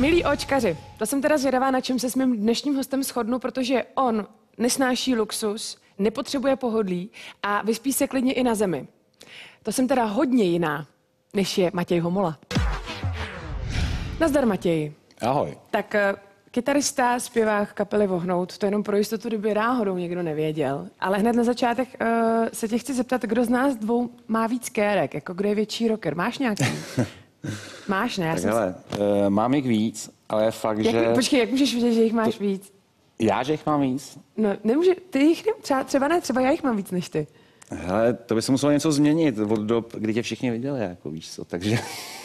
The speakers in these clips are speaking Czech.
Milí očkaři, to jsem teda zvědavá, na čem se s mým dnešním hostem shodnu, protože on nesnáší luxus, nepotřebuje pohodlí a vyspí se klidně i na zemi. To jsem teda hodně jiná, než je Matěj Homola. Nazdar, Matěji. Ahoj. Tak kytarista, zpěvák kapely Vohnout, to jenom pro jistotu, kdyby náhodou někdo nevěděl. Ale hned na začátek se tě chci zeptat, kdo z nás dvou má víc kérek, jako kdo je větší rocker. Máš nějaký? Máš, ne? Mám jich víc, ale je fakt, že... Počkej, jak můžeš vidět, že jich máš víc? Já, že jich mám víc? No, nemůže, ty jich třeba ne, třeba já jich mám víc než ty. Hele, to by se muselo něco změnit od dob, kdy tě všichni viděli, jako víš co, takže...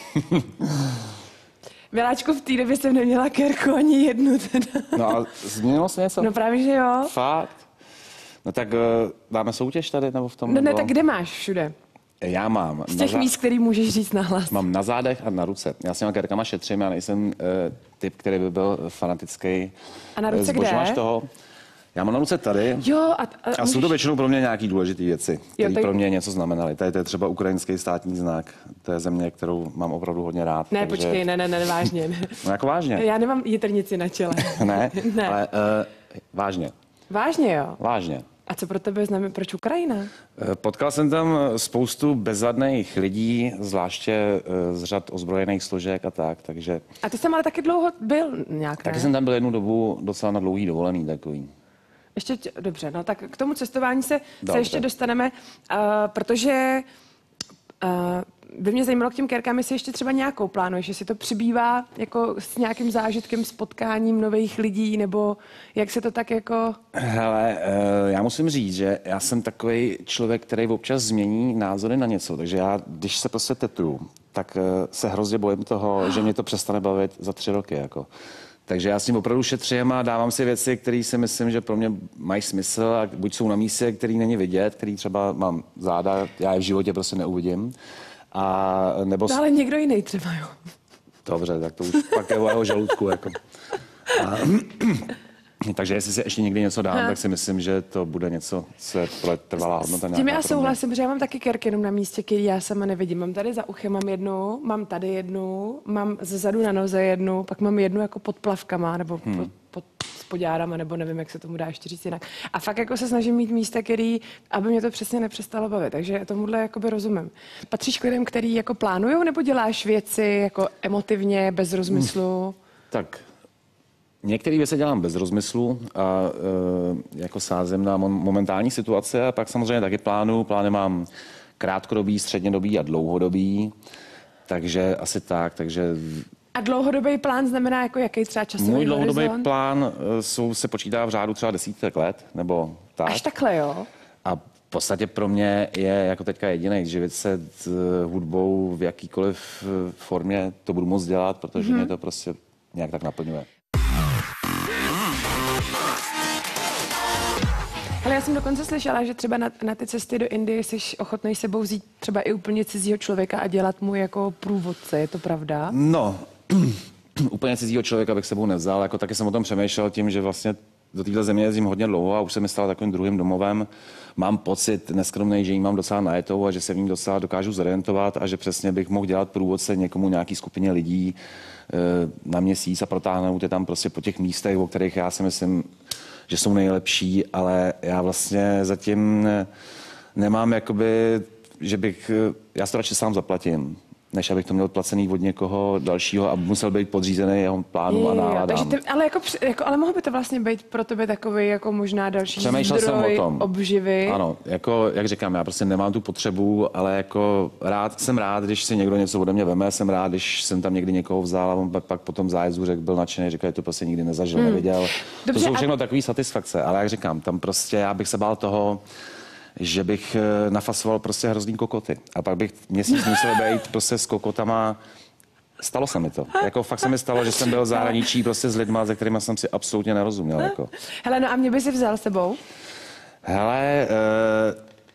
Miláčku, v té době jsem neměla kérku ani jednu teda. No a změnilo se něco? No právě, že jo. Fakt? No tak dáme soutěž tady, nebo v tom? No ne, tak kde máš všude? Já mám. Z těch míst, který můžeš říct nahlas. Mám na zádech a na ruce. Já s těma kérkama šetřím, já nejsem typ, který by byl fanatický. A na ruce kde? Toho. Já mám na ruce tady. Jo, a jsou to většinou pro mě nějaký důležité věci, které pro mě něco znamenaly. Tady to je třeba ukrajinský státní znak. To je země, kterou mám opravdu hodně rád. Ne, takže... počkej, ne, vážně. Ne. No jako vážně. Já nemám jitrnici na čele. Ne, ale vážně. Vážně, jo? Vážně. A co pro tebe znamená, proč Ukrajina? Potkal jsem tam spoustu bezvadných lidí, zvláště z řad ozbrojených složek a tak, takže... A ty jsi tam ale taky dlouho byl nějak, Taky jsem tam byl jednu dobu docela na dlouhý dovolený takový. Ještě, dobře, no tak k tomu cestování se ještě dostaneme, protože by mě zajímalo k těm kérkám, jestli ještě třeba nějakou plánuješ, jestli to přibývá jako s nějakým zážitkem, s potkáním nových lidí, nebo jak se to tak jako... Hele, já musím říct, že já jsem takový člověk, který občas změní názory na něco, takže já, když se prostě tetruju, tak se hrozně bojím toho, že mě to přestane bavit za 3 roky, jako. Takže já s tím opravdu šetřím a dávám si věci, které si myslím, že pro mě mají smysl a buď jsou na místě, který není vidět, který třeba mám záda, já je v životě prostě neuvidím. A nebo... No, ale někdo jiný třeba, jo. Dobře, tak to už pak je o jeho žaludku, jako. Takže jestli si ještě někdy něco dám, tak si myslím, že to bude něco, co je trvalá hodnota. S tím já souhlasím, že já mám taky kérky jenom na místě, který já sama nevidím. Mám tady za uchem mám jednu, mám tady jednu, mám zezadu na noze jednu, pak mám jednu jako pod plavkama, nebo pod spodárama, nebo nevím, jak se tomu dá ještě říct jinak. A fakt jako se snažím mít místa, který, aby mě to přesně nepřestalo bavit. Takže tomuhle jakoby rozumím. Patříš k lidem, který jako plánujou, nebo děláš věci jako emotivně, bez rozmyslu? Tak. Některé věci dělám bez rozmyslu a jako sázím na momentální situace a pak samozřejmě taky plány mám krátkodobý, střednědobý a dlouhodobý, takže asi tak, takže... A dlouhodobý plán znamená jako jaký třeba časový Můj horizont? dlouhodobý plán se počítá v řádu třeba 10 let, nebo tak. Až takhle, jo? A v podstatě pro mě je jako teďka jediný, živit se hudbou v jakýkoliv formě, to budu moct dělat, protože mě to prostě nějak tak naplňuje. Ale já jsem dokonce slyšela, že třeba na ty cesty do Indie jsi ochotný sebou vzít třeba i úplně cizího člověka a dělat mu jako průvodce, je to pravda? No, úplně cizího člověka bych sebou nevzal, jako taky jsem o tom přemýšlel tím, že vlastně do téhle země jezdím hodně dlouho a už se mi stalo takovým druhým domovem. Mám pocit neskromnej, že jí mám docela najetou a že se v ní docela dokážu zorientovat a že přesně bych mohl dělat průvodce někomu, nějaký skupině lidí na měsíc a protáhnout je tam prostě po těch místech, o kterých já si myslím, že jsou nejlepší, ale já vlastně zatím nemám jakoby, že bych, já si to radši sám zaplatím, než abych to měl placený od někoho dalšího a musel být podřízený jeho plánu a náladám. Ale mohl by to vlastně být pro tebe takový jako možná další zdroj obživy. Ano, jako, jak říkám, já prostě nemám tu potřebu, ale jako jsem rád, když si někdo něco ode mě veme, jsem rád, když jsem tam někdy někoho vzal a on pak po tom zájezdu byl nadšený, říkal, že to prostě nikdy nezažil, neviděl. Dobře, to jsou všechno takové satisfakce, ale jak říkám, tam prostě já bych se bál toho, že bych nafasoval prostě hrozný kokoty. A pak bych měsíc musel být prostě s kokotama. Stalo se mi to. Jako fakt se mi stalo, že jsem byl v zahraničí prostě s lidma, se kterými jsem si absolutně nerozuměl. Jako. Hele, no a mě by si vzal s sebou? Hele,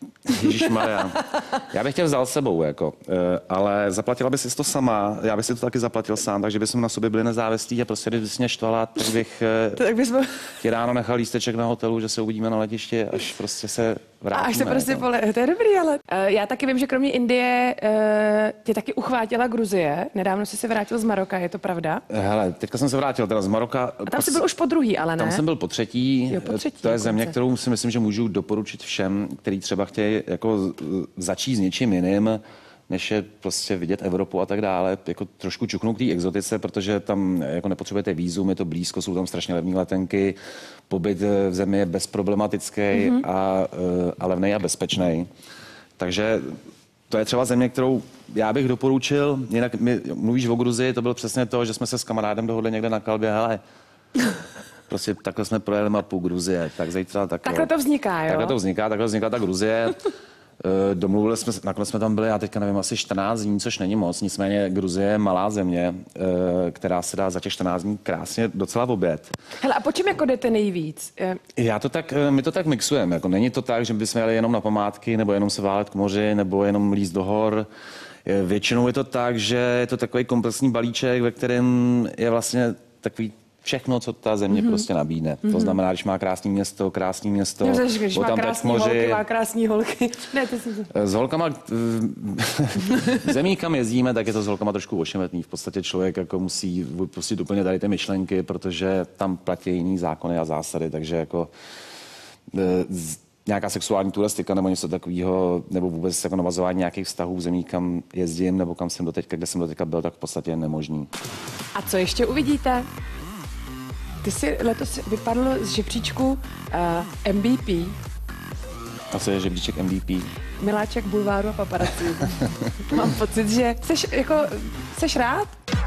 Ježišmarja. Já bych tě vzal s sebou, jako, ale zaplatila bys si to sama, já bych si to taky zaplatil sám, takže bychom na sobě byli nezávislí a prostě, když bys mě štvala, tak bych ti ráno nechal lísteček na hotelu, že se uvidíme na letišti, až prostě se vrátíme. Až se prostě to je dobrý, ale já taky vím, že kromě Indie tě taky uchvátila Gruzie. Nedávno jsi se vrátil z Maroka, je to pravda? Hele, teďka jsem se vrátil teda z Maroka. A tam jsi byl už po druhý, ale ne? Tam jsem byl po třetí. Jo, po třetí to je země, kterou si myslím, že můžu doporučit všem, kteří třeba chtějí jako začít s něčím jiným, než je prostě vidět Evropu a tak dále, jako trošku čuknout k té exotice, protože tam jako nepotřebujete vízum, je to blízko, jsou tam strašně levné letenky, pobyt v zemi je bezproblematický a levnej a bezpečný. Takže to je třeba země, kterou já bych doporučil. Jinak mluvíš o Gruzii, to bylo přesně to, že jsme se s kamarádem dohodli někde na kalbě, hele, prostě takhle jsme projeli mapu Gruzie, tak zítra takhle to vzniká, jo? Takhle vzniká ta Gruzie. Domluvili jsme, nakonec jsme tam byli, já teďka nevím, asi 14 dní, což není moc, nicméně Gruzie je malá země, která se dá za těch 14 dní krásně docela objet. Hele, a po čem jako jdete nejvíc? My to tak mixujeme, jako není to tak, že bychom jeli jenom na památky, nebo jenom se válet k moři, nebo jenom líst do hor. Většinou je to tak, že je to takový komplexní balíček, ve kterém je vlastně takový všechno, co ta země prostě nabídne. To znamená, když má krásný město, když má krásný holky, má krásný holky. Ne, to jsem... S holkama, zemí, kam jezdíme, tak je to s holkama trošku ošemetný. V podstatě člověk jako musí pustit úplně tady ty myšlenky, protože tam platí jiný zákony a zásady, takže jako nějaká sexuální turistika nebo něco takového, nebo vůbec jako navazování nějakých vztahů v zemí, kam jezdím, nebo kam jsem doteďka, kde jsem doteďka byl, tak v podstatě je nemožný. A co ještě uvidíte? Ty jsi letos vypadl z žebříčku MVP. A co je žebříček MVP? Miláček bulváru a paparazzi. Mám pocit, že seš rád?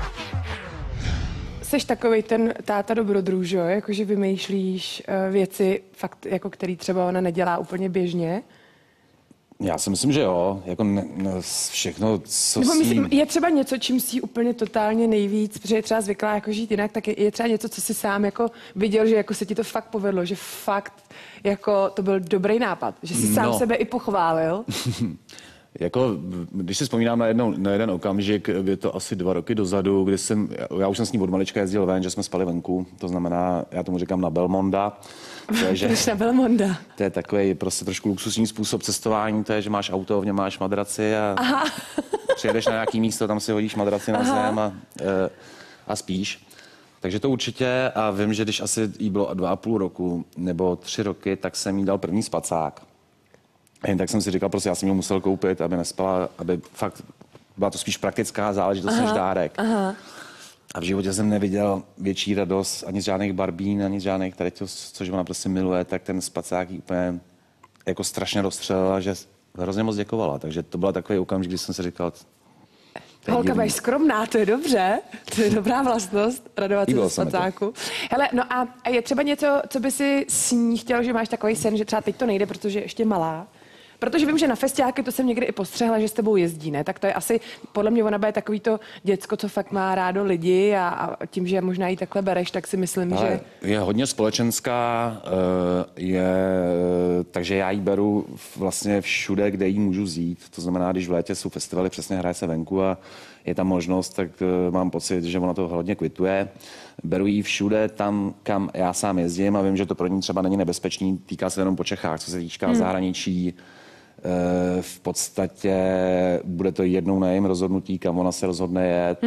Seš takovej ten táta dobrodruž, jo? Jakože vymýšlíš věci, fakt, jako který třeba ona nedělá úplně běžně. Já si myslím, že jo, jako všechno, co nebo myslím, je třeba něco, čím si úplně totálně nejvíc, protože je třeba zvyklá jako žít jinak, tak je třeba něco, co si sám jako viděl, že jako se ti to fakt povedlo, že fakt jako to byl dobrý nápad, že si sám sebe i pochválil. Jako, když si vzpomínám na jeden okamžik, je to asi 2 roky dozadu, kdy já už jsem s ní od malička jezdil ven, že jsme spali venku, to znamená, já tomu říkám na Belmonda. Na Belmonda. To je takový prostě trošku luxusní způsob cestování, to je, že máš auto, v něm máš madraci a přijedeš na nějaký místo, tam si hodíš madraci na zem a spíš. Takže to určitě a vím, že když asi jí bylo 2,5 roku nebo 3 roky, tak jsem jí dal první spacák. A jen tak jsem si říkal, prostě já jsem ji musel koupit, aby nespala, aby fakt byla to spíš praktická záležitost než dárek. Aha. A v životě jsem neviděl větší radost ani z žádných barbín, ani z žádných tady to, což ona prostě miluje, tak ten spacák jí úplně jako strašně rozstřelila, že hrozně moc děkovala. Takže to byl takový okamžik, kdy jsem si říkal, holka, budeš skromná, to je dobře, to je dobrá vlastnost, radovat se z spacáku. Hele, no a je třeba něco, co by si s ní chtěl, že máš takový sen, že třeba teď to nejde, protože je ještě malá. Protože vím, že na festiáky to jsem někdy i postřehla, že s tebou jezdí, ne? Tak to je asi, podle mě ona bude takový to děcko, co fakt má rádo lidi a tím, že možná jí takhle bereš, tak si myslím, že... Je hodně společenská, takže já jí beru vlastně všude, kde jí můžu zjít. To znamená, když v létě jsou festivaly, přesně hraje se venku a je tam možnost, tak mám pocit, že ona to hodně kvituje. Beru jí všude tam, kam já sám jezdím a vím, že to pro ní třeba není nebezpečný, týká se jenom po Čechách, co se týká zahraničí. V podstatě bude to jednou na jejím rozhodnutí, kam ona se rozhodne jet,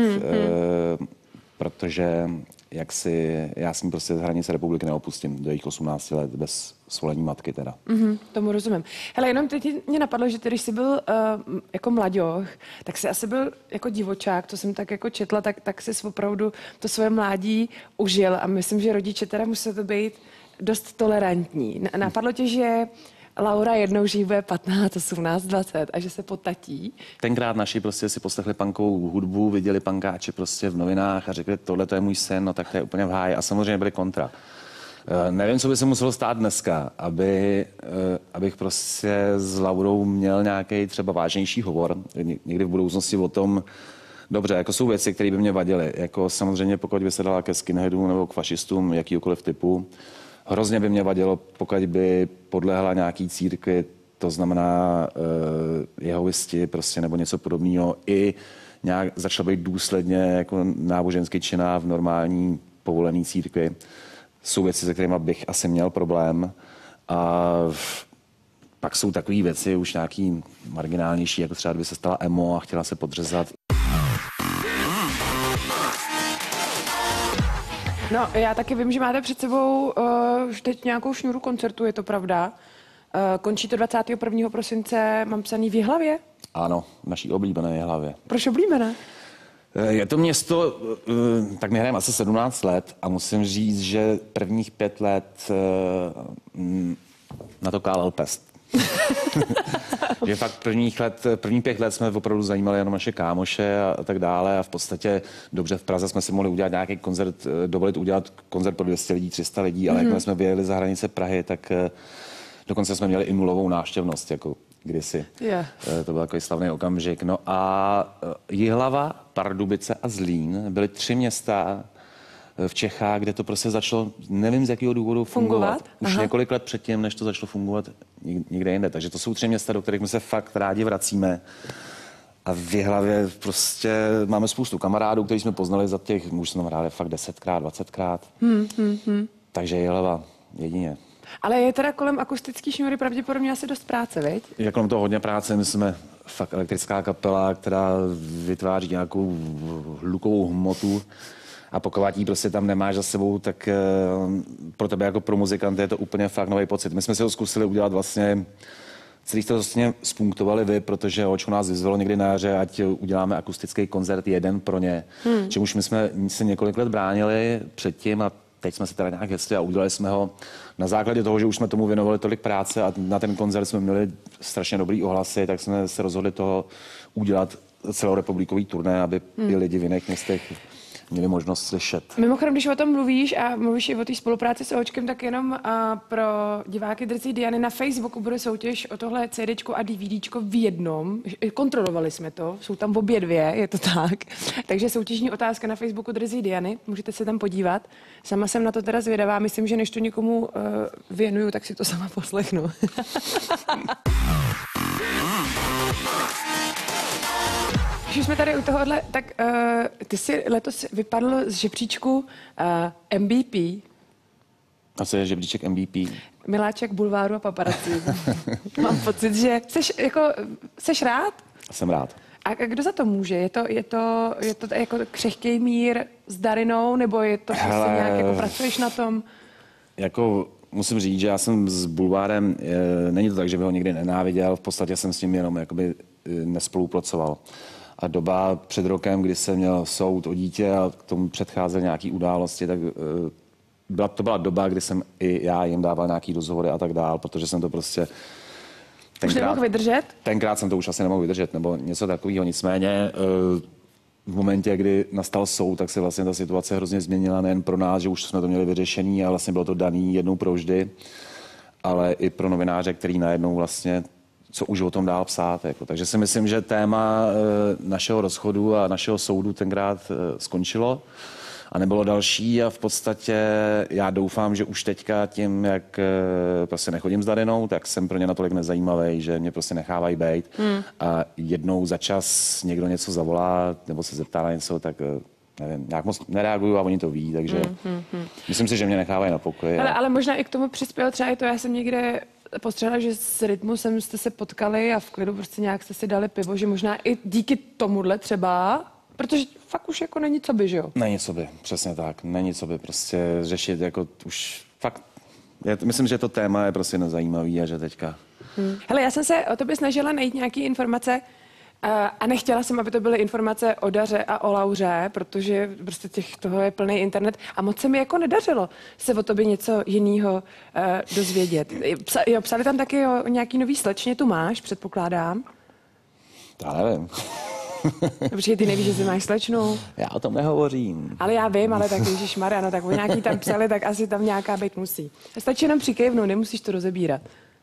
protože já s ní prostě z hranice republiky neopustím do jejich 18 let bez svolení matky teda. Tomu rozumím. Hele, jenom teď mě napadlo, že ty, když jsi byl jako mlaďoch, tak jsi asi byl jako divočák, to jsem tak jako četla, tak jsi opravdu to svoje mládí užil a myslím, že rodiče teda museli to být dost tolerantní. Napadlo tě, že Laura jednou, že jí bude 15, 18, 20 a že se potatí. Tenkrát naši prostě si poslechli punkovou hudbu, viděli punkáče prostě v novinách a řekli, tohle to je můj sen, no tak to je úplně v háji. A samozřejmě byli kontra. Nevím, co by se muselo stát dneska, abych prostě s Laurou měl nějaký třeba vážnější hovor někdy v budoucnosti o tom, dobře, jako jsou věci, které by mě vadily. Jako samozřejmě pokud by se dala ke skinheadům nebo k fašistům jakýkoliv typu, hrozně by mě vadilo, pokud by podlehla nějaký církvi to znamená jehovisti prostě nebo něco podobného, i nějak začal být důsledně jako nábožensky činná v normální povolené církvi. Jsou věci, se kterými bych asi měl problém. A pak jsou takové věci už nějaký marginálnější, jako třeba kdyby se stala emo a chtěla se podřezat. No, já taky vím, že máte před sebou už teď nějakou šňůru koncertů, je to pravda. Končí to 21. prosince, mám psaný v Jihlavě? Ano, v naší oblíbené Jihlavě. Proč oblíbené? Je to město, tak my hrajeme asi 17 let a musím říct, že prvních 5 let na to kálel pest. Že fakt první 5 let jsme opravdu zajímali jenom naše kámoše a tak dále a v podstatě dobře v Praze jsme si mohli udělat nějaký koncert, dovolit udělat koncert pro 200 lidí, 300 lidí, ale jakmile jsme vyjeli za hranice Prahy, tak dokonce jsme měli i nulovou návštěvnost, jako kdysi. Yeah. To byl takový slavný okamžik. No a Jihlava, Pardubice a Zlín byly 3 města v Čechách, kde to prostě začalo, nevím z jakého důvodu fungovat. Už několik let předtím, než to začalo fungovat nikde jinde. Takže to jsou 3 města, do kterých my se fakt rádi vracíme. A v Jihlavě prostě máme spoustu kamarádů, který jsme poznali za těch, už jsme hráli fakt 10krát, 20krát. Takže Jihlava jedině. Ale je teda kolem akustický šňůry pravděpodobně asi dost práce, viď? Je kolem toho hodně práce, my jsme fakt elektrická kapela, která vytváří nějakou hlukovou hmotu a pokud jí prostě tam nemáš za sebou, tak pro tebe jako pro muzikanta je to úplně fakt nový pocit. My jsme si ho zkusili udělat vlastně, celý jste to vlastně spunktovali vy, protože Očko nás vyzvalo někdy na jaře, ať uděláme akustický koncert jeden pro ně. Čemuž my jsme se několik let bránili předtím a teď jsme se teda nějak hecli a udělali jsme ho na základě toho, že už jsme tomu věnovali tolik práce a na ten koncert jsme měli strašně dobrý ohlasy, tak jsme se rozhodli toho udělat celorepublikový turné, aby i lidi v jiných městech měli možnost slyšet. Mimochodem, když o tom mluvíš a mluvíš i o té spolupráci s Očkem, tak jenom pro diváky Drzí Diany na Facebooku bude soutěž o tohle CDčko a DVDčko v jednom. Kontrolovali jsme to, jsou tam obě dvě, je to tak. Takže soutěžní otázka na Facebooku Drzí Diany, můžete se tam podívat. Sama jsem na to teda zvědavá, myslím, že než to někomu věnuju, tak si to sama poslechnu. Když jsme tady u tohohle, tak ty jsi letos vypadl z žebříčku MVP. A co je žebříček MVP? Miláček bulváru a paparazzi. Mám pocit, že seš rád? Jsem rád. A kdo za to může? Je to jako křehký mír s Darinou, nebo je to prostě nějak jako pracuješ na tom? Jako musím říct, že já jsem s bulvárem, není to tak, že bych ho nikdy nenáviděl, v podstatě jsem s ním jenom jakoby nespolupracoval. A doba před rokem, kdy jsem měl soud o dítě a k tomu předcházely nějaké události, tak to byla doba, kdy jsem i já jim dával nějaký rozhovory a tak dál, protože jsem to prostě... Už nemohl vydržet? Tenkrát jsem to už asi nemohl vydržet, nebo něco takového. Nicméně v momentě, kdy nastal soud, tak se vlastně ta situace hrozně změnila, nejen pro nás, že už jsme to měli vyřešený a vlastně bylo to daný jednou provždy, ale i pro novináře, který najednou vlastně co už o tom dál psát. Jako. Takže si myslím, že téma našeho rozchodu a našeho soudu tenkrát skončilo a nebylo další a v podstatě já doufám, že už teďka tím, jak prostě nechodím s Darinou, tak jsem pro ně natolik nezajímavý, že mě prostě nechávají bejt a jednou za čas někdo něco zavolá nebo se zeptá na něco, tak nevím, nějak moc nereaguju a oni to ví, takže myslím si, že mě nechávají na pokoji. Ale možná i k tomu přispěl třeba i to, já jsem někde postřehla, že s Rytmusem jste se potkali a v klidu prostě nějak jste si dali pivo, že možná i díky tomuhle třeba, protože fakt už jako není co by, že jo? Není co by, přesně tak, není co by prostě řešit, jako už fakt, myslím, že to téma je prostě nezajímavý a že teďka... Hele, já jsem se o tobě snažila najít nějaké informace a nechtěla jsem, aby to byly informace o Daře a o Lauře, protože prostě toho je plný internet a moc se mi jako nedařilo se o tobě něco jiného dozvědět. Psali tam taky o nějaký nový slečně, tu máš, předpokládám? Já nevím. Protože ty nevíš, že jsi máš slečnu. Já o tom nehovořím. Ale já vím, ale tak ježišmarja, no tak o nějaký tam psali, tak asi tam nějaká být musí. Stačí jenom přikejvnout, nemusíš to rozebírat.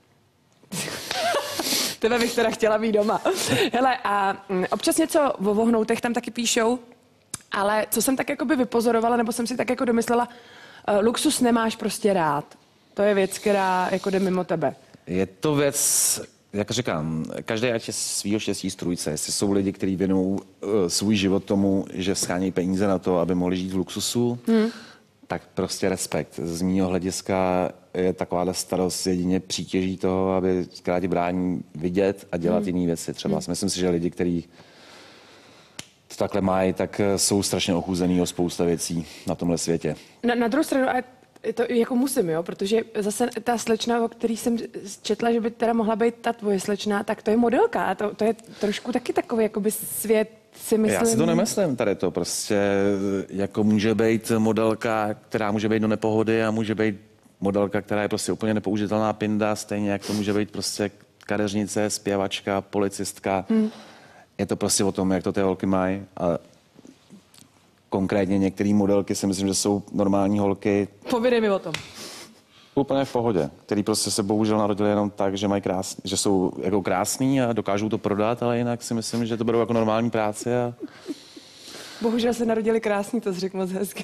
Tebe bych teda chtěla být doma. Hele, a občas něco o vohnoutech tam taky píšou, ale co jsem tak jako by vypozorovala, nebo jsem si tak jako domyslela, luxus nemáš prostě rád. To je věc, která jako jde mimo tebe. Je to věc, Jak říkám, každý ať je svýho štěstí strůjce. Jestli jsou lidi, kteří věnují svůj život tomu, že schání peníze na to, aby mohli žít v luxusu, tak prostě respekt. Z mýho hlediska je takováhle starost jedině přítěží toho, aby zkrátě brání vidět a dělat jiné věci. Třeba myslím si, že lidi, kteří to takhle mají, tak jsou strašně ochuzený o spousta věcí na tomhle světě. Na druhou stranu, a to jako musím, jo, protože zase ta slečna, o který jsem četla, že by teda mohla být ta tvoje slečna, tak to je modelka a to je trošku taky takový jakoby svět, si myslím. Já si to nemyslím, tady to prostě jako může být modelka, která může být do nepohody a může být modelka, která je prostě úplně nepoužitelná pinda, stejně jak to může být prostě kadeřnice, zpěvačka, policistka. Je to prostě o tom, jak to ty holky mají. A konkrétně některé modelky si myslím, že jsou normální holky. Povědej mi o tom. Úplně v pohodě, který prostě se bohužel narodili jenom tak, že mají že jsou jako krásný a dokážou to prodat, ale jinak si myslím, že to berou jako normální práci. A... Bohužel se narodili krásný, to jsi řekl moc hezky.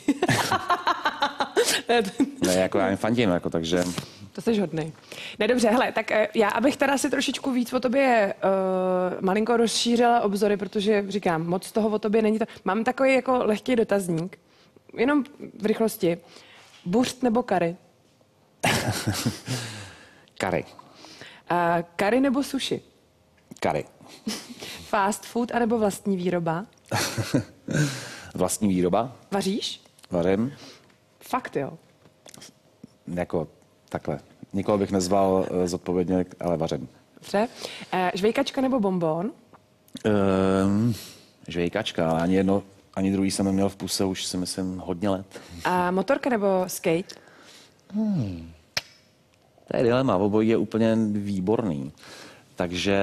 Ne, jako já jim fandím, jako, takže... To jsi hodnej. Ne, dobře, hele, tak já, abych teda si trošičku víc o tobě malinko rozšířila obzory, protože říkám, moc toho o tobě není to. Mám takový jako lehký dotazník, jenom v rychlosti. Buřt nebo kary? Kary. Kary nebo sushi? Kary. Fast food anebo vlastní výroba? Vlastní výroba. Vaříš? Vařím. Fakt jo. Jako takhle. Nikoho bych nezval zodpovědně, ale vařím. Dobře. Žvejkačka nebo bonbon? Žvejkačka, ale ani jedno, ani druhý jsem neměl v puse už si myslím hodně let. A motorka nebo skate? To je dilema, obojí je úplně výborný. Takže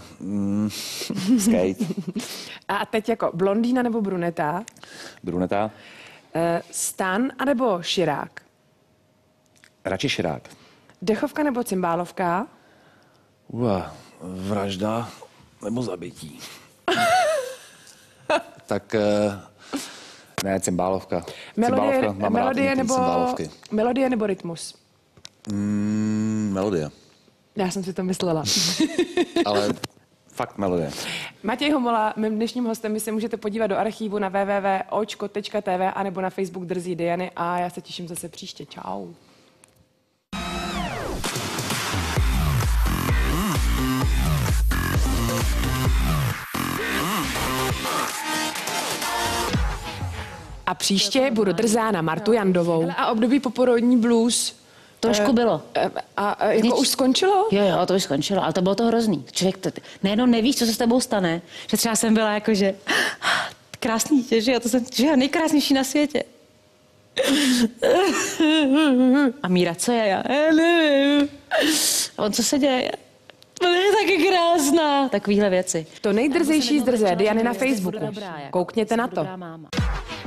skate. A teď jako blondýna nebo bruneta? Bruneta. Stan anebo Širák? Radši Širák. Dechovka nebo cymbálovka? Vražda nebo zabití. Tak ne, cymbálovka. Melodie nebo rytmus? Melodie. Já jsem si to myslela. Ale fakt melodie. Matěj Homola, mým dnešním hostem, vy se můžete podívat do archívu na www.očko.tv a nebo na Facebook Drzí Diany a já se těším zase příště. Čau. A příště budu drzá na Martu Jandovou. A období poporodní blues. Trošku bylo. A jako už skončilo? Jo, to už skončilo, ale to bylo to hrozný. Člověk nejenom nevíš, co se s tebou stane, že třeba jsem byla jakože krásný dítě, že jo, to jsem nejkrásnější na světě. A Míra, co je? Já nevím. A on, co se děje? On je taky krásná. Takovýhle věci. To nejdrzejší z drzé Diany na Facebooku. Koukněte na to. Máma.